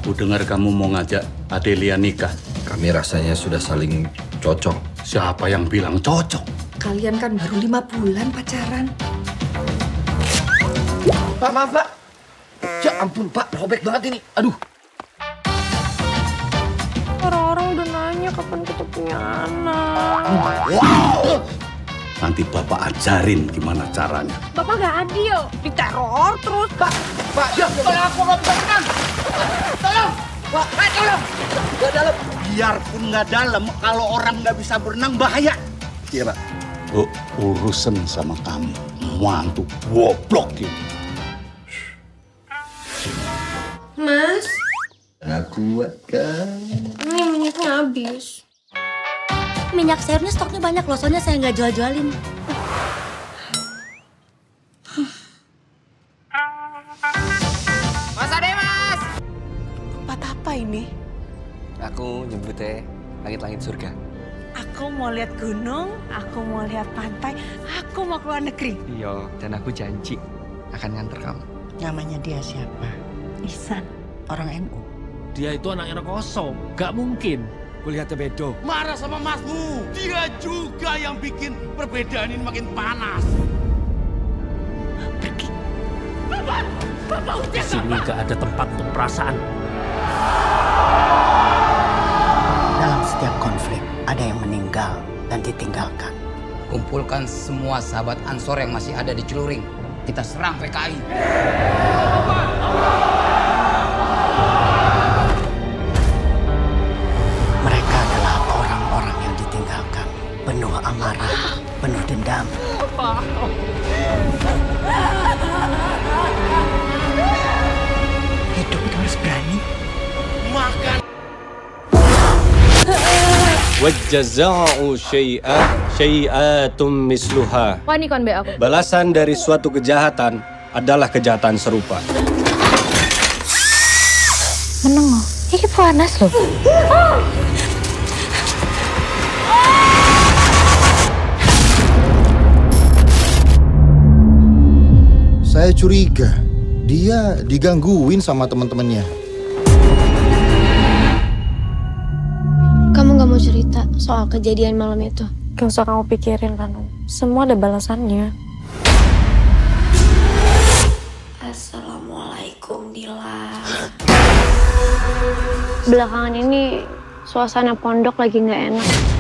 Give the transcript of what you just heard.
Aku dengar kamu mau ngajak Adelia nikah. Kami rasanya sudah saling cocok. Siapa yang bilang cocok? Kalian kan baru 5 bulan pacaran. Pak, maaf, Pak. Ya ampun, Pak. Robek banget ini. Aduh. Orang-orang udah nanya kapan kita punya anak. Wow! Nanti Bapak ajarin gimana caranya. Bapak gak adil. Diteror terus. Pak, ya, tolong aku nggak bisa tenang. Tolong. Pak, tolong. Nggak dalam. Biarpun nggak dalam, kalau orang nggak bisa berenang bahaya. Iya, Pak. Oh, urusan sama kamu. Mantu goblok gitu. Mas, Nggak kuat kan? ini minyaknya habis. Minyak sayurnya stoknya banyak loh, soalnya saya nggak jual-jualin. Mas Ade, Mas! Tempat apa ini? Aku nyebutnya langit-langit surga. Aku mau lihat gunung, aku mau lihat pantai, aku mau keluar negeri. Iya, dan aku janji akan nganter kamu. Namanya dia siapa? Ihsan, orang NU. Dia itu anaknya Rekoso, gak mungkin. Kulihatnya bedo. Marah sama masmu. Dia juga yang bikin perbedaan ini makin panas. Pergi. Bapak Di sini gak ada tempat untuk perasaan. Dalam setiap konflik, ada yang meninggal dan ditinggalkan. Kumpulkan semua sahabat Ansor yang masih ada di Celuring. Kita serang PKI. Mereka adalah orang-orang yang ditinggalkan. Penuh amarah, penuh dendam. Hidup itu harus berani. makan. Wajaza'u syai'atum misluha. Wah, ini kon be aku. Balasan dari suatu kejahatan adalah kejahatan serupa. Meneng loh. Ini panas loh. Saya curiga dia digangguin sama teman-temannya. Kamu gak mau cerita soal kejadian malam itu? Gak usah kamu pikirin, Ranu. Semua ada balasannya. Assalamualaikum, Dila. Belakangan ini suasana pondok lagi gak enak.